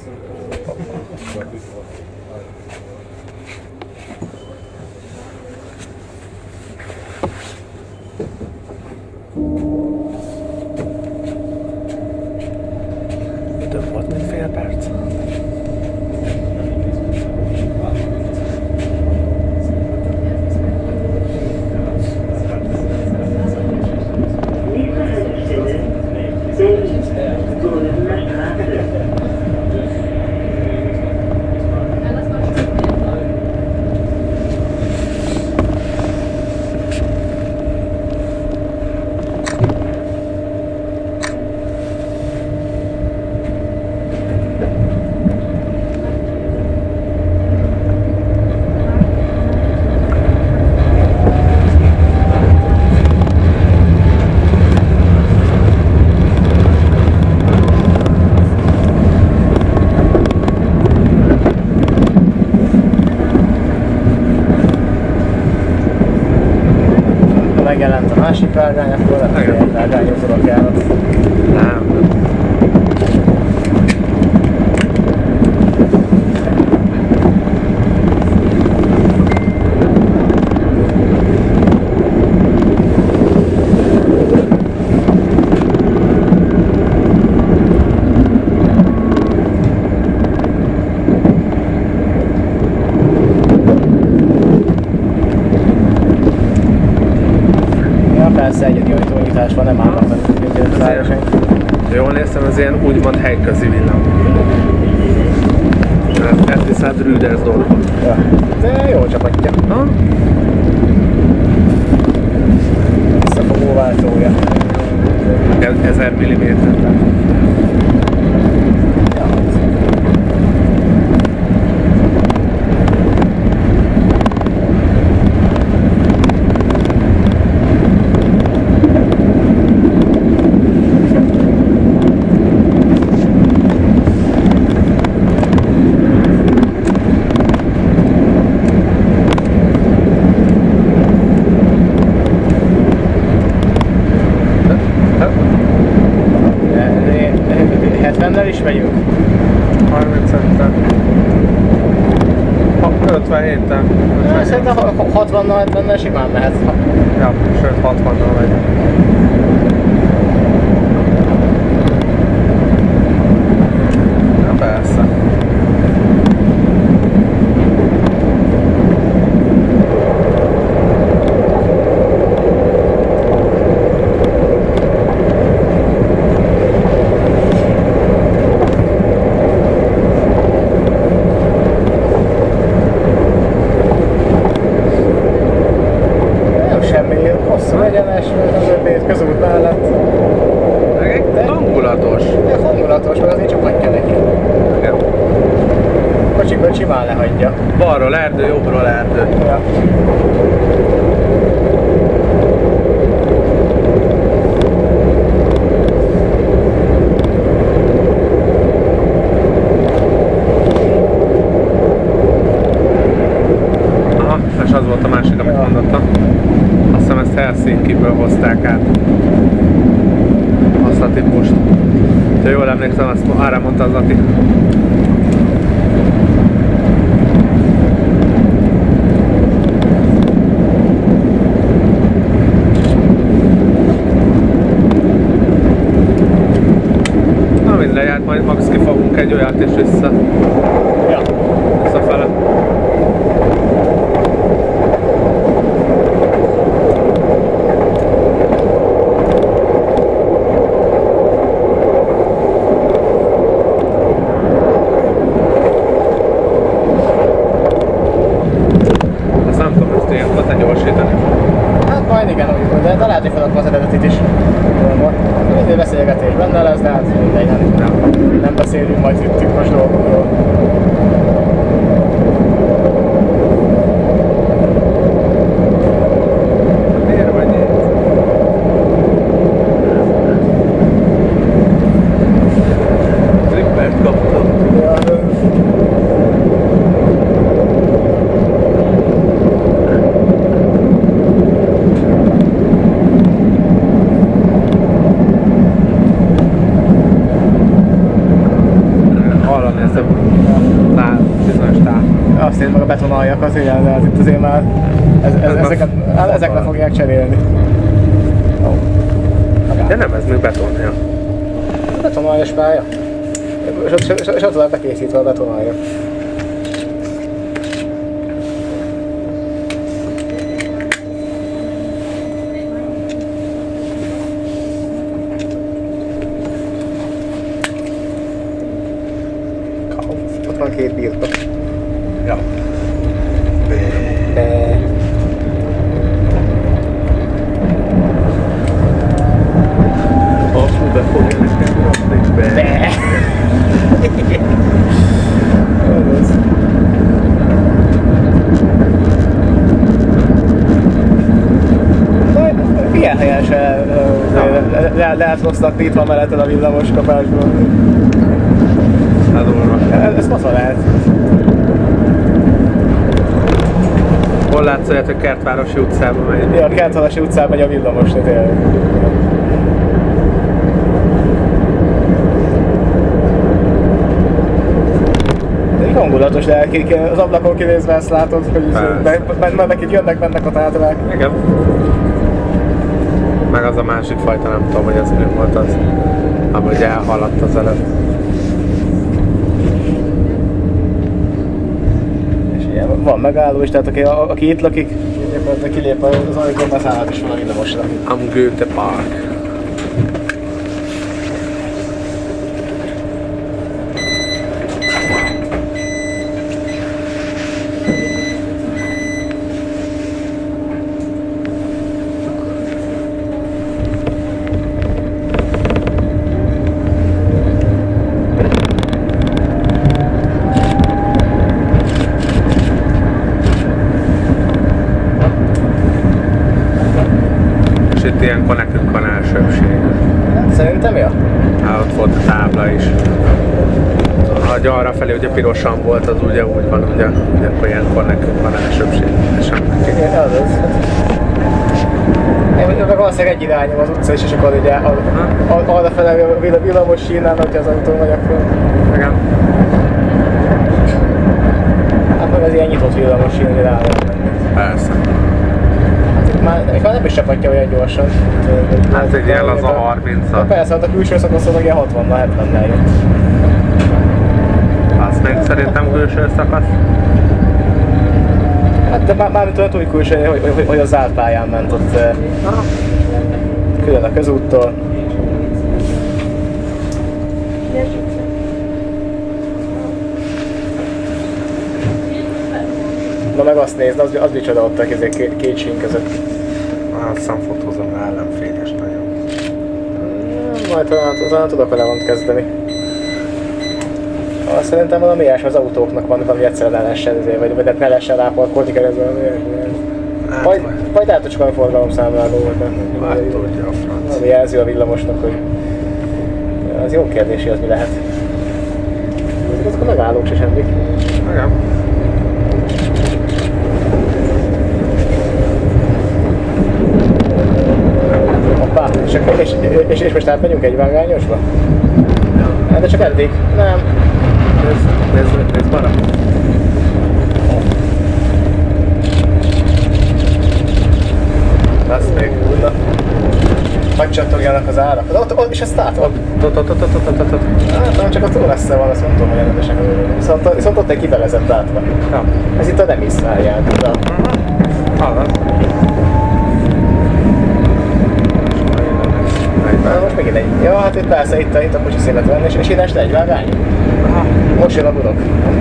Több volt, mint fél perc. Megjelent a másik vágány, akkor a vágányot tudok járni. Nem. Persze egyedi ajtónyitás van, nem állnak meg. Jól néztem, az ilyen úgymond helyközi villám. Ezt viszont Rüdersdorfban. Ja. De jó csapatja. Ha? Visszafogó váltója. 1000 mm. Is megyünk. 30 centen. 57-tel. Szerintem 60-nal, 70-nel simán mehet. Ja, sőt 60-nal megy. Na persze. Egyenes, az öbbét közút mellett. Hangulatos. De hangulatos, meg azért csapatja neki. Igen. Kocsikból simán lehagyja. Balról erdő, jobbról erdő. Ja. Aha, és az volt a másik, amit mondottam. Azt hiszem ezt Helsinki-ből hozták át. Azt a típust. Ha jól emlékszem, azt arra mondta az Ati. Na mind lejárt, majd max kifogunk egy olyat és vissza. Ja. Visszafele. Hát majd igen, úgy, de lehet, hogy feladom az eredetit is. Mindig beszélgetés benne lesz, de hát mindegy, nem beszélünk majd itt titkos dolgokról. Miért vagy itt? Trippert kaptam. ez a bizonyos tár. Azt én meg a betonaljakat, igen, de itt azért már ezek le fogják cserélni. De nem, ez még betonja. Betonaljas pálya. És ott van bekészítve a betonalja. Ott van két birtok. Ja. Be fogja nekem rakni be. Ilyen helyesen lehet rosszlatni itt van melletted a villamos kapásból. Ez fasza lehet. Hol látsz olyat, hogy Kertvárosi utcába megy? Ja, a Kertvárosi utcában megy a villamos, de tényleg. Hangulatos, de az ablakon kinézve ezt látod, hogy nekik jönnek, mennek a tátrák. Igen. Meg az a másik fajta, nem tudom, hogy az mi volt az, amúgy elhaladt az előtt. És ilyen, van megálló is, tehát aki itt lakik, kilép az ajtón, beszállhat is van a villamosra. Am Goethe Park. Ilyenkor nekünk van elsőbség. Szerintem ja? Hát ott volt a tábla is. Ha arrafelé ugye pirosan volt, az ugye úgy van, ugye akkor ilyenkor nekünk van elsőbség. Igen, az. Én meg valószínűleg egy irányom az utca is, és akkor ugye arrafele a villamos sínán, hogyha az autó megy, akkor... Igen. Hát meg az ilyen nyitott villamos sín, hogy rá lehet menni. Persze. Már nem is csapatja olyan gyorsan. Hát egy jel az a 30-at. Persze, hát a külső szakaszon meg ilyen 60-nal, 70-nel jött. Azt még szerintem külső szakasz? Hát de mármint olyan túl külső, hogy a zárt pályán ment ott külön a közúttól. Na meg azt nézd, az micsoda ott a két sín között. Azt hiszem fotózom rá, ellenfényes nagyon. Majd talán tudok vele valamit kezdeni. Szerintem valami ilyesmi az autóknak van, valami egyszerűen ne lehessen, vagy ne lehessen ráparkolni keresztül. Majd el tud csak a forgalomszámláló volt. Már tudja a franc. Ami jelzi a villamosnak, hogy az jó kérdés, hogy az mi lehet. Azok a megállók se semmik. Igen. Hoppá, és most átmegyünk egy vágányosba? Ja. De csak eddig. Nem. Nézd balra. Lesz még. Megcsattogjanak az árak. Ott is ezt látom. Hát csak a túl messze van, azt nem tudom, hogy rendesek az örülünk. Viszont ott egy kivelezett átva. Ja. Ez itt a nem is várjál. Most megint egy. Ja, hát itt persze, itt a kocsi szélet van, és ide este egy vágány. Most jön a budok.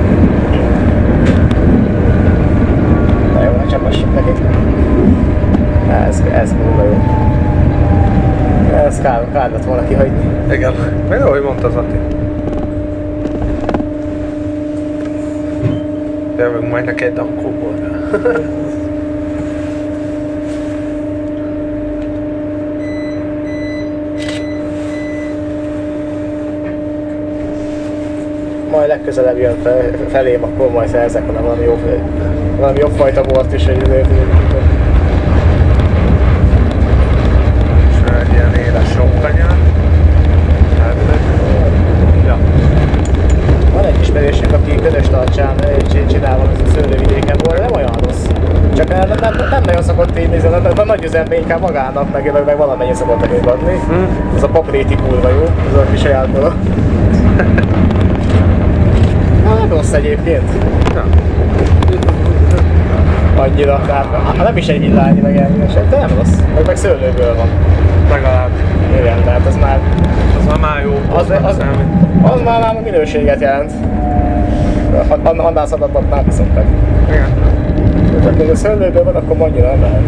Na jó, hát csapassuk neki. Ez kurva jó. Ez kár lett volna kihagyni. Igen. Meg ahogy mondta az Ati. Jövünk majd neki egy dankóból. Majd legközelebb jön felém, akkor majd szerzek valami jobb fajta bort is, hogy azért... És egy ilyen éles sokkanyar. Ja. Van egy kis közemben inkább magának, meg valamennyi szokott nekünk adni. Ez a papréti kurva jó, ez a kis sajátból. Nem rossz egyébként. Annyira, tehát nem is egy villányi meg elményesek, de nem rossz. Meg szőlőből van. Legalább. Igen, tehát az már már jó. Az már minőséget jelent. Annál szabadabbat már viszont meg. Igen. Ha a szőlőből van, akkor annyira nem lehet.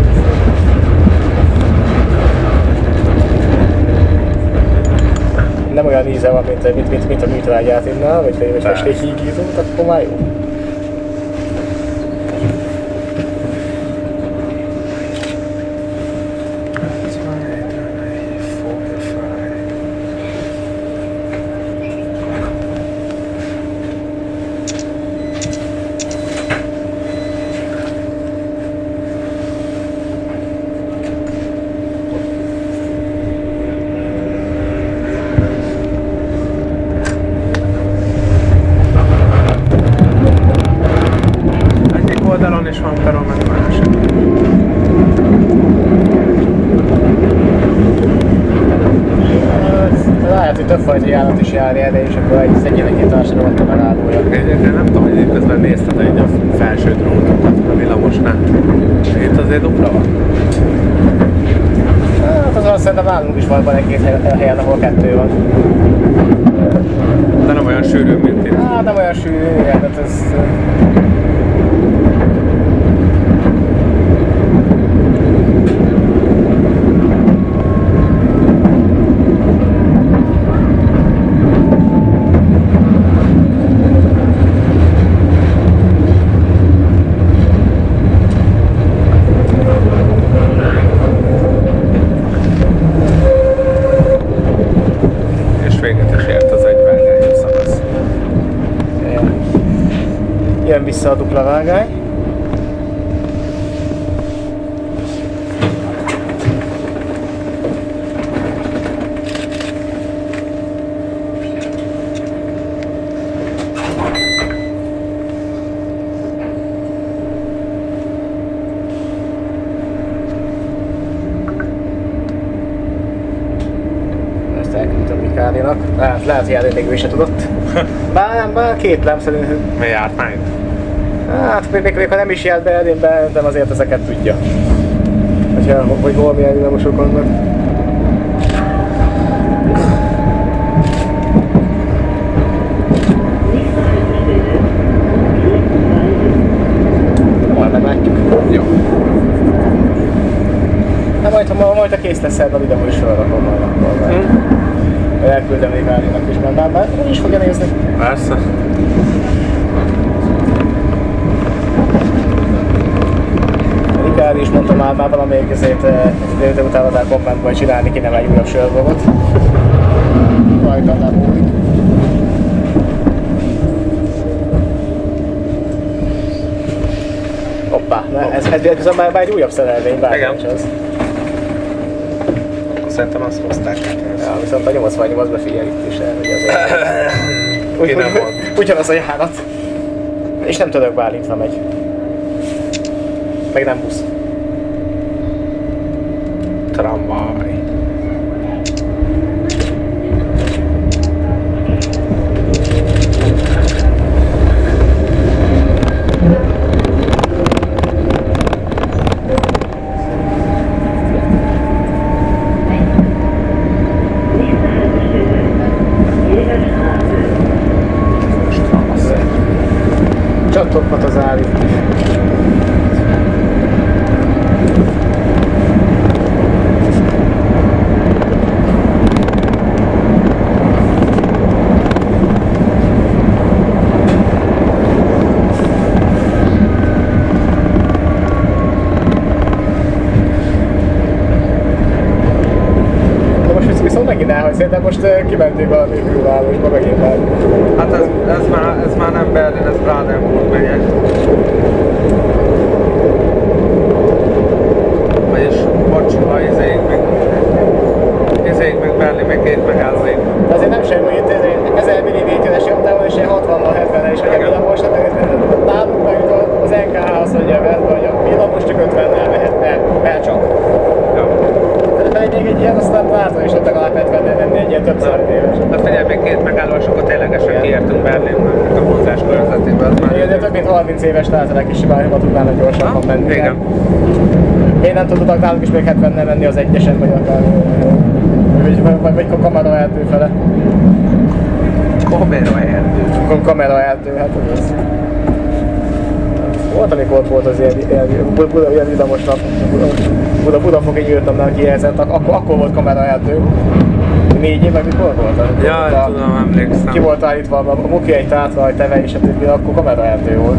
Nem olyan íze van, mint a műtrágyátinnál, vagy festékhígítót, akkor már jó. Oldalon is van peron, meg másik. Lehet, hogy többfajta járat is jár erre, és akkor egyéneként társadalmat a megállója. Én nem tudom, hogy közben nézted egy a felső drótokat a villamosnál. Itt azért dupla van. Hát azon szerintem nálunk is van egy-két helyen, ahol 2 van. De nem olyan sűrű, mint itt. Hát nem olyan sűrű, igen, tehát ez... Jön vissza a dupla vágány. Ezt elküldtem Mikálinak. Lehet, hogy még ő is se tudott. Bár kétlem szerintem. Mi járt már? Hát, még ha nem is járt Berlinbe, de azért ezeket tudja. Hogy hol milyen villamosok vannak. Majd meglátjuk. Jó. Na majd ha kész lesz ebben a videó is felrakom majd akkor. Elküldem még Álinak is, mert már ő is fogja nézni. Persze. Rikári is mondta már valamelyik ezért délután kommentben, hogy csinálni kéne egy újabb sörvlogot. Rajta nem múlik. Hoppá, ez már egy újabb szerelvény, bármi is az. Szerintem azt hozták. Ja, viszont a 88-ban figyel itt is el, hogy azért. Ugyanaz a járat. És nem tudok Bálintva megy. Meg nem busz. Tramvaj. Csattoghat az Áli. Szerintem most kimentünk valami külvárosba, megint már. Hát ez már nem Berlin, ez Brandenburg megye. Vagyis, bocs, ha izéig meg Berlin, meg 2 megállóig. De azért nem semmi, itt 1000 mm-es nyomtávon és 60-70-en is megy a villamos, nálunk meg az NKH azt mondja, hogy a villamos csak 50-nel mehet, mert csak. 30 éves látelek is bárhova tudnának gyorsabban menni. Igen. Miért nem tudod náluk is még 70-nel menni az egyesen, vagy akár... vagy kameraerdő fele. Kameraerdő, hát ez. Volt, amikor volt az ilyen vidamos nap, Budafokig írtam neki kijelzett, akkor volt kameraerdő. 4 év, meg mikor volt? Ja, tudom, emlékszem. Ki volt állítva a Muki egy tátra, a teve és a többi, akkor kameraerdő volt.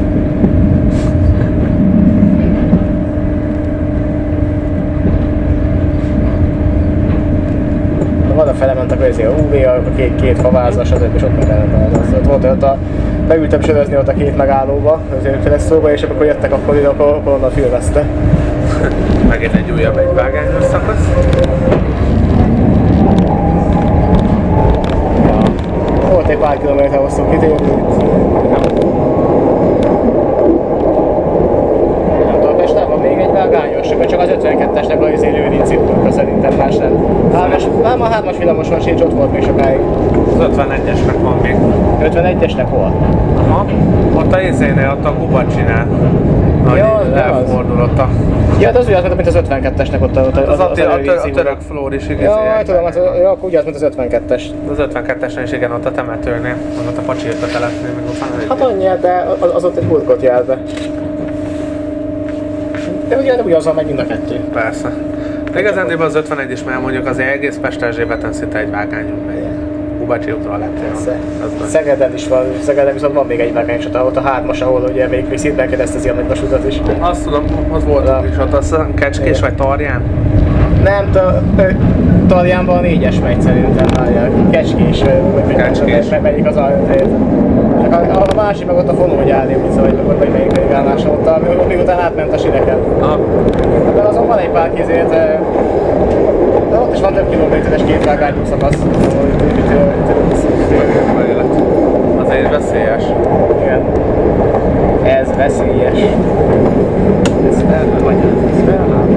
Van a felementek azért a UV, a két favázas, és ott mindenben az. Volt ott beültem sörözni ott a két megállóba, azért Felesszóba, és akkor jöttek, akkor onnan filmezte. Megint egy újabb egyvágányos szakasz. Volt egy pár kilométer hosszú kitérő. Nem tudom, Pestában még egy vágányos, csak az 52-esnek az lőrinc itt, szerintem más nem. Már a 3-as villamoson sincs, ott volt még sokáig. Az 51-esnek van még. 51-esnek hol? Aha. Ott a izénél, ott a Gubacsinál. Ahogy elfordul ott a... Ja, hát az ugyanaz, mint az 52-esnek ott a török flór is igaz. Ja, tudom, akkor ugyanaz, mint az 52-es. Az 52-esen is igen, ott a temetőnél, ott a Pacsirta telepnél, meg ott hát annyi, de az ott egy burkot jelve. De ugyanazzal megy mind a kettő. Persze. De igazándiból az 51 is, mert mondjuk azért egész Pest-Erzsébeten szinte egy vágányon megy. Hubacsi útra a leptél. Szegeden is van, Szegeden viszont van még egy vágány, és ott a 3-as, ahol ugye még szépen keresztezi a nagyvasutat is. Azt tudom, az volt is ott, az Kecskés vagy Tarján? Nem, Tarjánban a 4-es megy szerintem, várják. Kecskés, melyik az a másik meg ott a Fonógyárné utca, vagy melyik állása ott, miután átment a Sireken. De azon van egy pár kézért, de ott is van több kilométeres kétvágányú szakasz. Azért veszélyes. Igen. Ez veszélyes. Ez felháborító.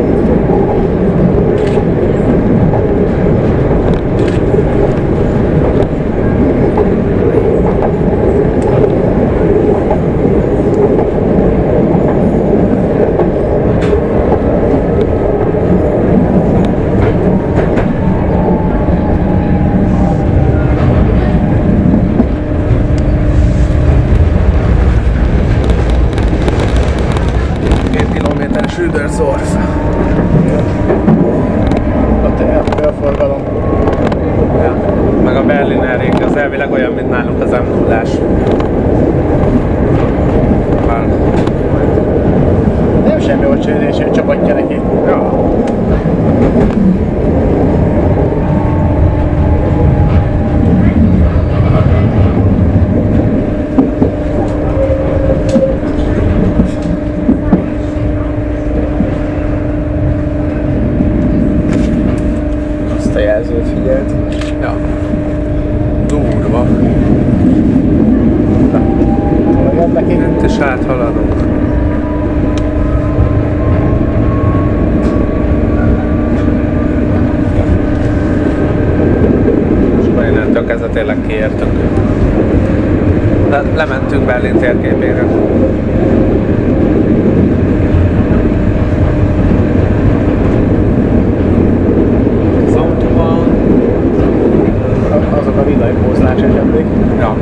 Südörzorf. Ott a forgalom. Ja. Meg a Berlinerék, az elvileg olyan, mint nálunk az M0-ás. Nem semmi olcsődés, hogy csapatja neki. Ja. A jelzőt figyelt. Ja. Durva. Jön neki. Itt is áthaladunk. És akkor innentől kezdve tényleg kiértünk. De lementünk Berlin térképére. Azok a villanypózlás esetleg. Ja.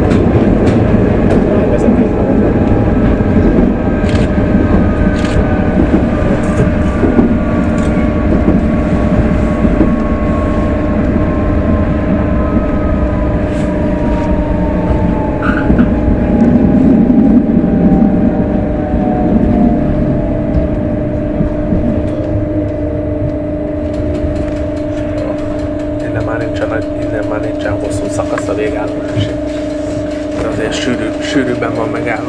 Innen már nincsen hosszú szakasz a végállomásig. De azért sűrűbben van megálló.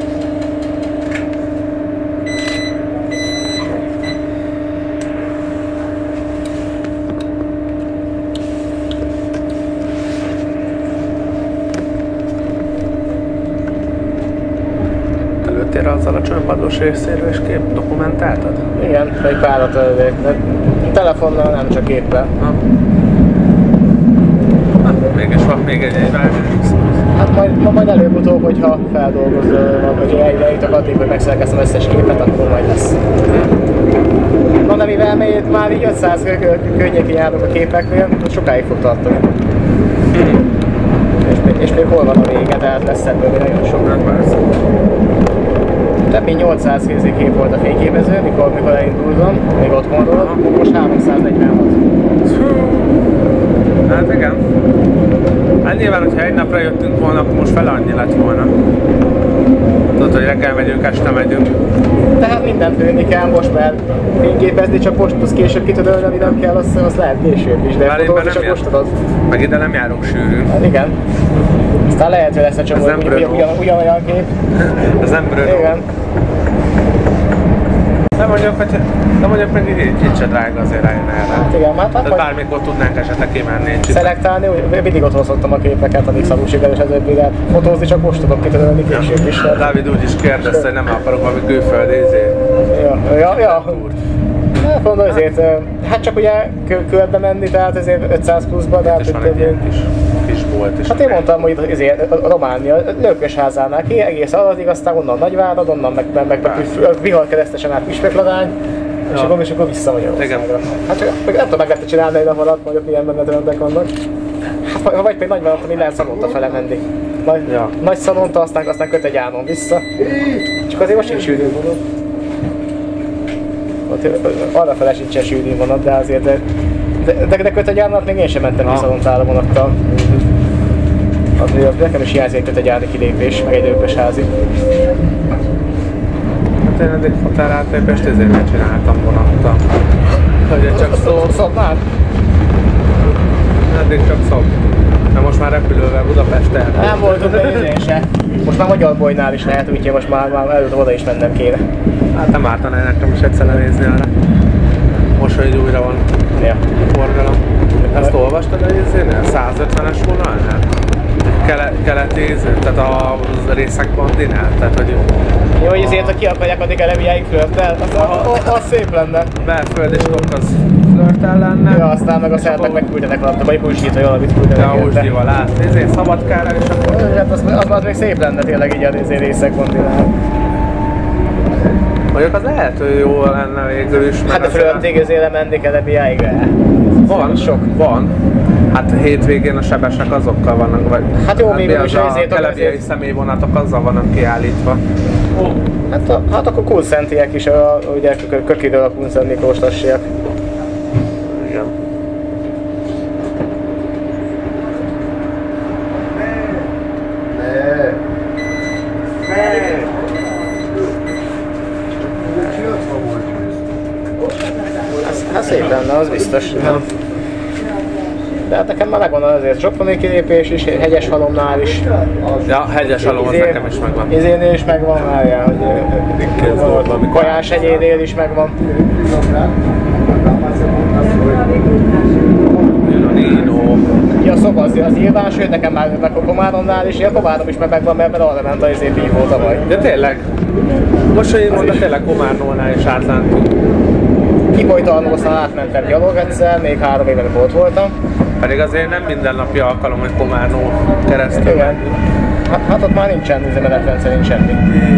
Előttél azzal a csőpadlós részéről és dokumentáltad? Igen, egy párat előtt, de telefonnal, nem csak éppen. Mégis van még egy vágás. Hát majd előbb-utóbb, hogyha feldolgozol, vagy eljutok addig, hogy megszerkeztem összes képet, akkor majd lesz. Na de mivel már így 500 környékén járok a képeknél, sokáig fog tartani. És még hol van a vége, tehát lesz ebből nagyon sok. Több mint 800 kép volt a fényképező, mikor elindultam, még otthonról, most 346. Hát igen. Hát nyilván, hogyha egy napra jöttünk volna, akkor most fele annyi lett volna. Tudod, hogy reggel megyünk, este megyünk. Tehát mindent lőni kell most, mert fényképezni csak most tudsz később ki tudod, ami nem kell, az lehet később is, de fotózni csak most tudod. Meg ide nem járunk sűrűn. Hát igen. Aztán lehet, hogy lesz a csomó, ugyanolyan kép. Ez nem Bruno. Igen. Nem mondjuk meg így se drága azért rájön erre. Hát igen, tehát bármikor tudnánk esetleg kimenni. Szelektálni, mindig otthon szoktam a képeket, amíg szarul sikerül és ezért de fotózni csak most tudok kitörölni később is. Dávid úgy is kérdezte, hogy nem akarok valami külföldi Ja. Mondom azért, hát csak ugye körbe menni, tehát ezért 500 pluszba, de hát itt van egy ilyen kis bolt is. Hát én mondtam, hogy ezért a Románia Lőkösházánál ki, egész aladig, aztán onnan Nagyvárad, onnan meg Viharkeresztesen át Püspökladány, és akkor vissza Magyarországra. Hát csak nem tudom, meg lehet csinálni egy nap alatt, mondjuk milyen menetrendek vannak. Hát vagy pedig Nagyvárad, ami lehet Szalonta fele menni. Nagy Szalonta, aztán Kötegyánon vissza. Csak azért most sincs sűrűn vonat. Arra fele sincsen sűrűn vonat, de azért de Kötegyárnat még én sem mentem ki Szalontára vonattal. Azért nekem is hiányzik egy Kötegyárni kilépés, meg egy Lőkösházi. Hát én eddig határátépést ezért nem csináltam vonattal. Hogy csak Szobnál? Eddig csak szob. De most már repülővel Budapestre. Nem voltunk be idén se. Most már Magyar Bolynál is lehet, úgyhogy most már előtt oda is mennem kéne. Hát nem ártaná nekem is egyszer lenézni arra. Most, hogy újra van forgalom. Ezt olvastad egy izénél? 150-es vonalnál? Keleti, tehát a részek bandinál? Tehát, hogy jó, hogy ezért, ha ki akarják addig elemiáig flörtel, az szép lenne. Belföld és Tok az flörtel lenne. Ja, aztán meg a szerbek megküldenek valamit, vagy Uzsdit, vagy valamit küldenek. Ja, Uzsdival át, ezért Szabadkára és akkor... Hát az még szép lenne tényleg így a részek bandinál. Mondjuk az lehet, hogy jó lenne végül is. Hát a flörtig azért menni kell elemiáig. Van, van. Hát hétvégén a sebesek azokkal vannak, vagy hát jó, még is a kelebiai személyvonatok azzal vannak kiállítva. Hát akkor Kunszentiek is, ugye Kökiről a Kunszent Miklós tassiak. Igen. Hát szép lenne, az biztos. De hát nekem már megvan azért Zsoponi kilépés is, Hegyeshalomnál is. Ja, Hegyeshalom az nekem is megvan. Izénél is megvan, várjál, hogy Kajás hegyénél is megvan. Ja, szóval az nyilván, sőt nekem már meg a Komáromnál is, a Komárom is megvan, mert arra ment az bívó tavaly. De tényleg? Most, hogy én mondom, tényleg Komárnónál is átlántunk. Kibolytalmóztán átmentem gyalog egyszer, még 3 éve ott voltam. Pedig azért nem mindennapi alkalom, hogy Komárnó keresztül. Igen. Hát ott már nincsen menetrend szerint semmi.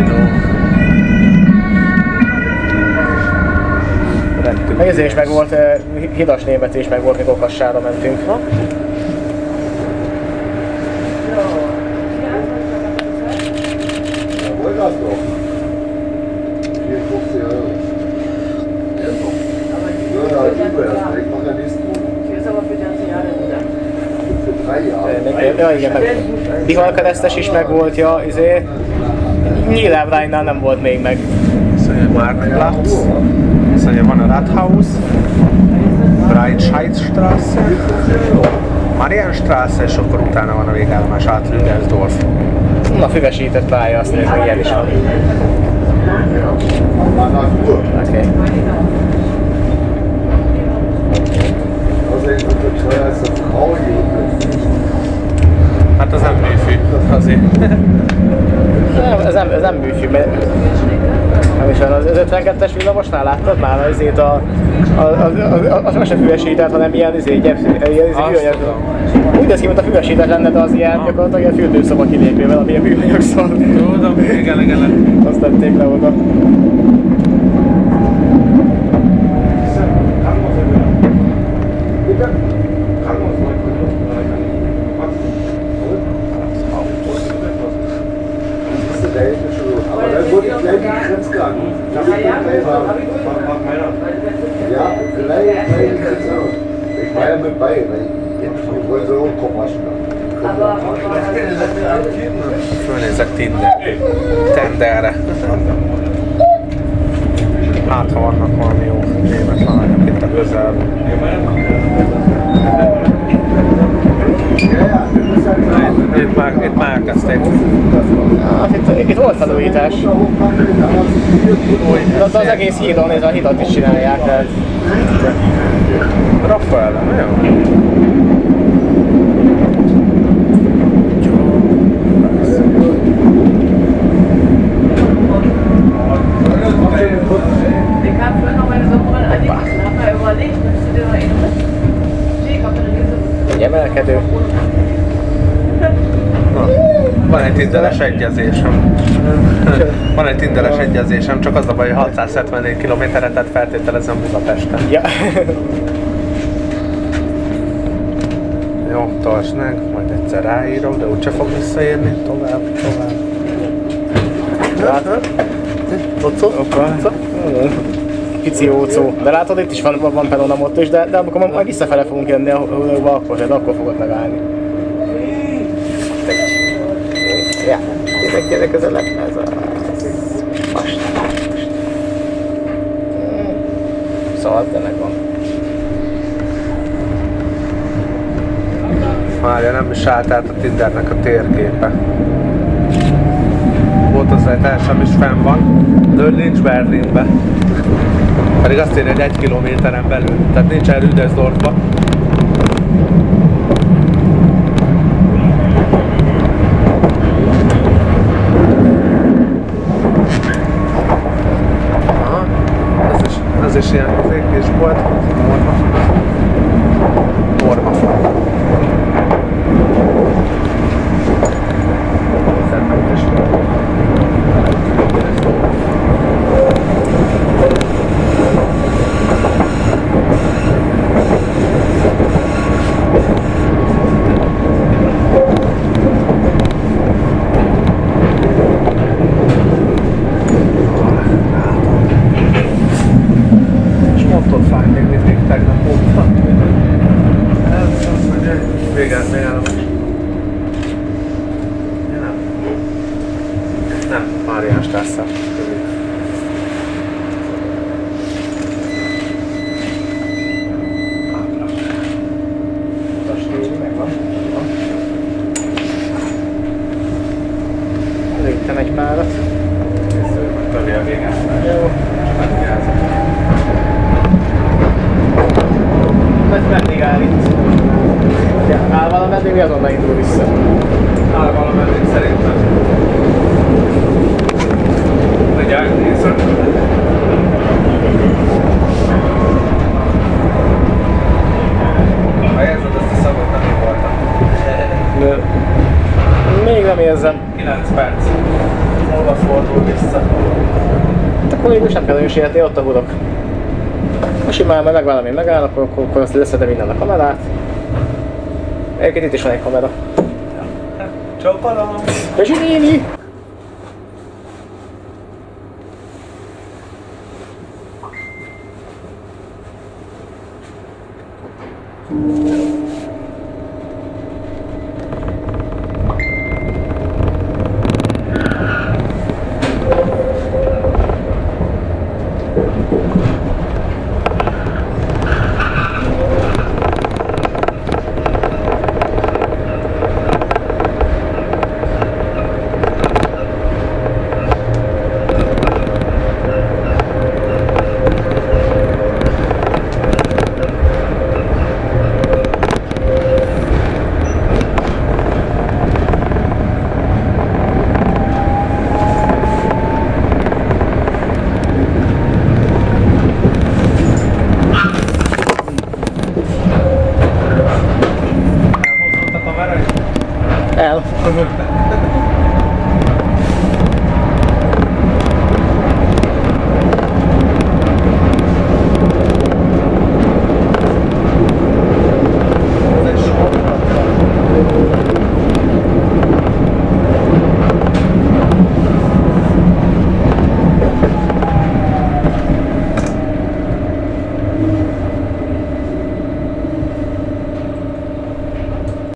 Meg ezért is meg volt, Hidas Német is meg volt, mikor Kassára mentünk. Ja, igen, meg Bihalkeresztes is meg volt, ja, izé. Nyílábránynál nem volt még meg. Szóval Marktplatz, szóval van a Rathaus, Breitscheidstraße, Marienstraße, és akkor utána van a végállomás Alt-Lüdersdorf. Na, füvesített pálya, azt nézd, hogy ilyen is van. Oké. Hát az nem műfű, azért. Ez nem műfű, mert Nem is van, az 52-es villamosnál láttad már az se füvesített, hanem ilyen hűanyag. Úgy néz ki, mint a füvesített lenne, de az ilyen gyakorlatilag ilyen fürdőszoba kilépővel, ami a hűanyag szar. Tudom, igen. Azt tették le oda. Fölnézek Tinderre. Hát ha vannak valami jó német lányok itt a közelben. Itt már elkezdték. Itt volt felújítás. De az egész hídon, ez a hidat is csinálják. Raffaele, jó? Egy emelkedő. Na, van egy tinderes egyezésem. Van egy tinderes egyezésem, csak az a baj, hogy 674 kilométeret, tehát feltételezem Budapesten. Ja. Jó, tartsd meg, majd egyszer ráírok, de úgyse fog visszaérni. Tovább. Pici ócó. De látod, itt is van pedonam ott is, de amikor majd visszafele fogunk jönni a húlóba, akkor fogod megállni. Ja, gyere közelebb, ez a... Szóval de megvan. Várja, nem is állt át a Tindernek a térképe. Volt az egy társam is fenn van, de ő nincs Berlinbe. Pedig azt írja, hogy 1 kilométeren belül, tehát nincsen Rüdersdorfba. Aha, ez is ilyen kis volt. Morma. Nem, Marienstraße. Előttem egy párat. Tövje a végén. Jó. Ez meddig áll itt? Áll valameddig, mi azonnal indul vissza? Áll valameddig szerintem. Mindjárt nézzük. Ha érzed ezt a szagot, nem én voltam. Még nem érzem. 9 perc. Hova fordul vissza? Hát akkor végül nem kell nagyon sietni, ott a hudok. Ha simán megvállom, én megáll, akkor azt leszedem innen a kamerát. Egyébként itt is van egy kamera. Csókolom! Köszi néni! Ciao.